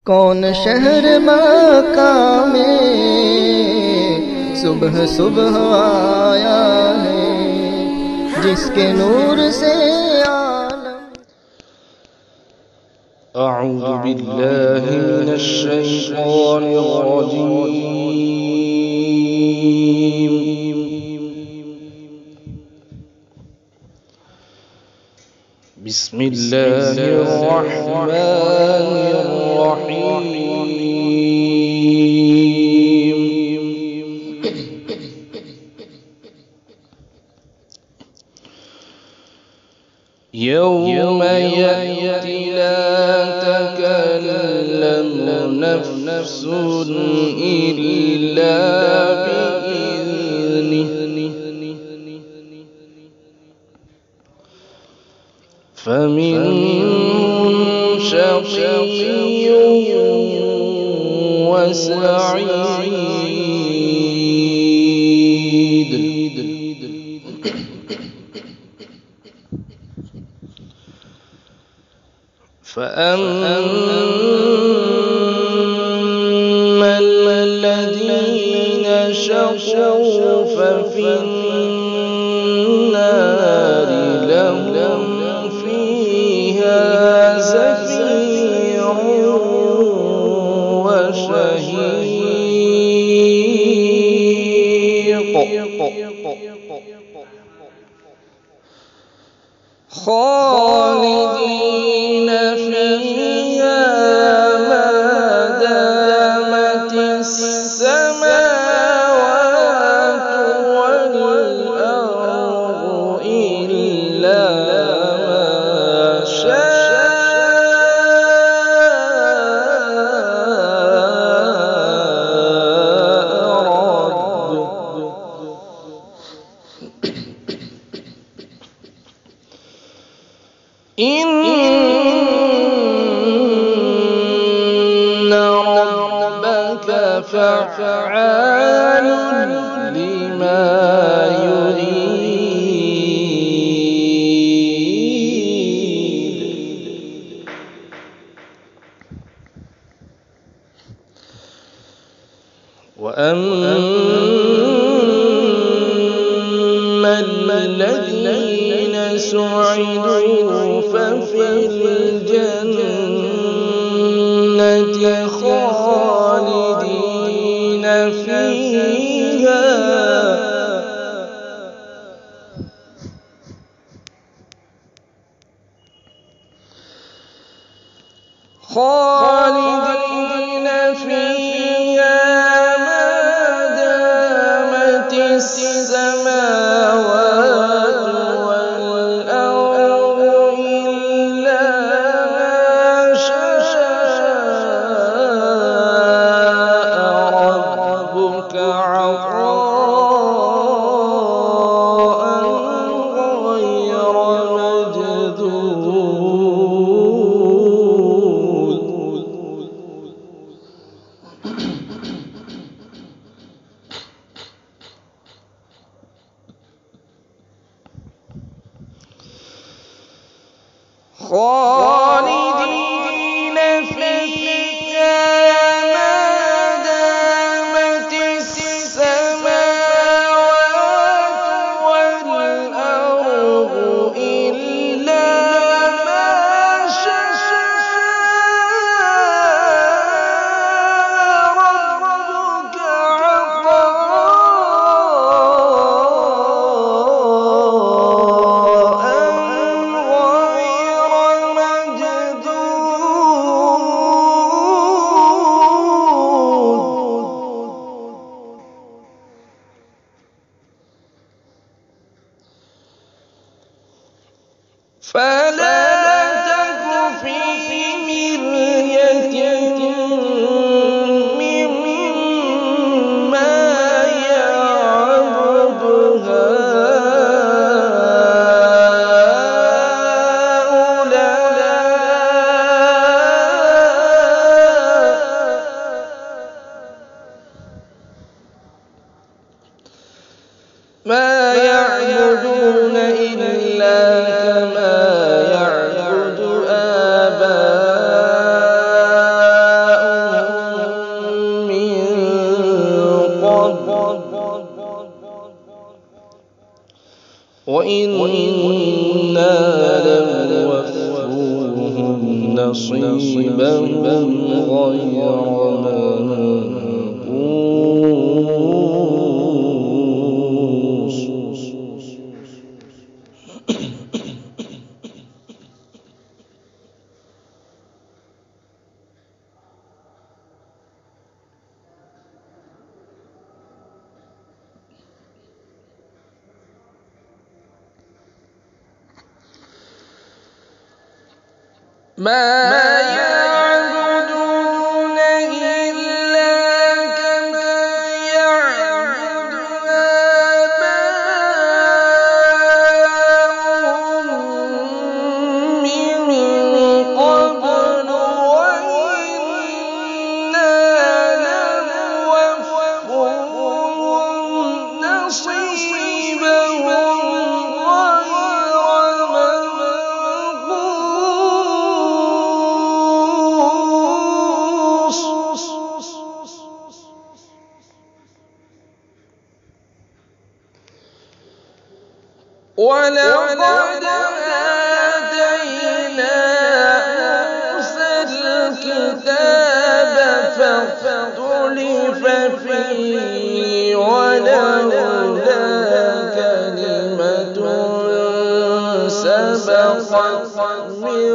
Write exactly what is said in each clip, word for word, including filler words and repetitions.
कौन शहर मक्का में सुबह सुबह आया है, जिसके नूर से आलम। अऊज़ु बिल्लाहि मिनश शैतानिर रजीम। बिस्मिल्लाहिर रहमानिर रहीम। यौम यअति ला तकल्लमु नफ्सुन इल्ला बिइज़निहि फमिन्हुम शक़िय्युन वसईद। فأما الذين شقوا ففي النار لهم فيها زفير وشهيق خالدين فيها ما دامت السماوات والأرض إلا ما شاء ربك. إن ربك فعال لما يريد. وأما الذين سعدوا ففي الجنة خالدين فيها خالدين فيها ما دامت السماوات والأرض إلا ما شاء وإنا لنوفوهم نصيبهم غير منقوص. ما يعبدون إلا كما يعبد آباؤهم من قبل وإنا لنوفوهم نصيبهم ولقد آتينا موسى الكتاب فاختلف فيه ولولا كلمة سبقت من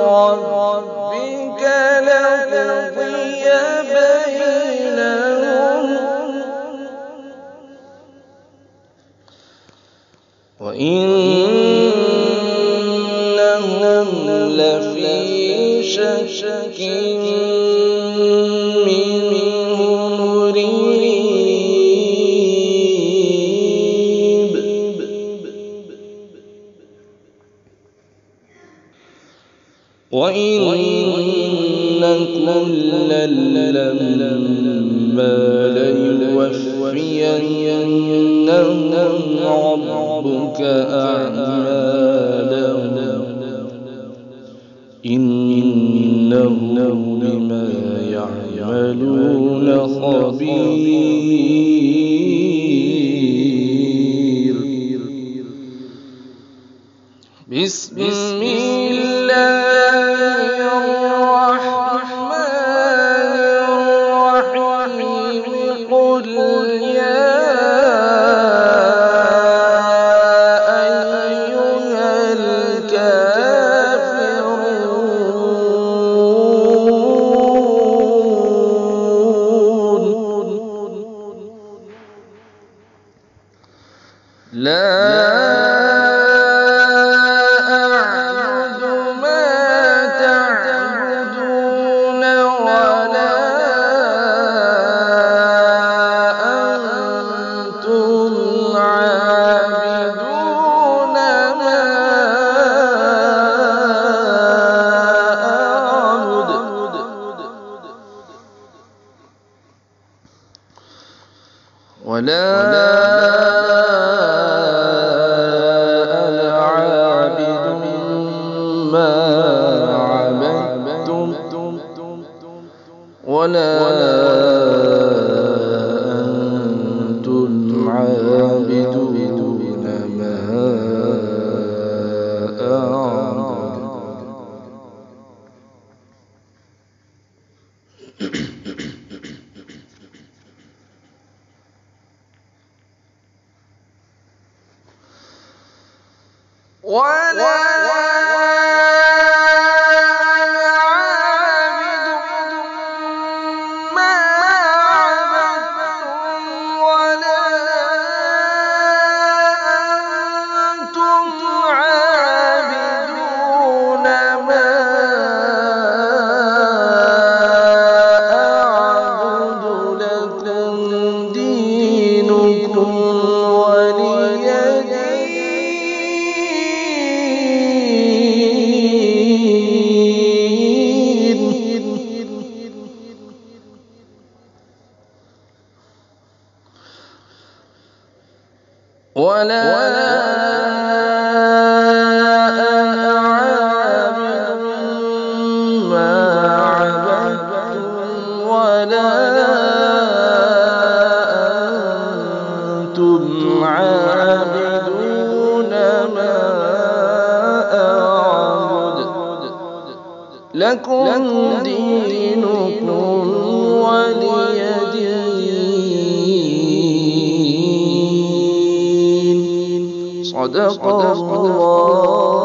ربك لقضي بينهم وإنهم لفي شك منه مريب. وإن كلا لما ليوفينهم ربك أعمالهم إنه بما يعملون خبير. بسم الله الرحمن الرحيم. قل يا أيها الكافرون لا ولا أنا عابد ما عبدتم ولا أنتم عابدون ما أعبد. ولا ولا أنا عابد ما عبدتم ولا أنتم عابدون لكم دينكم ولي دين. صدق الله.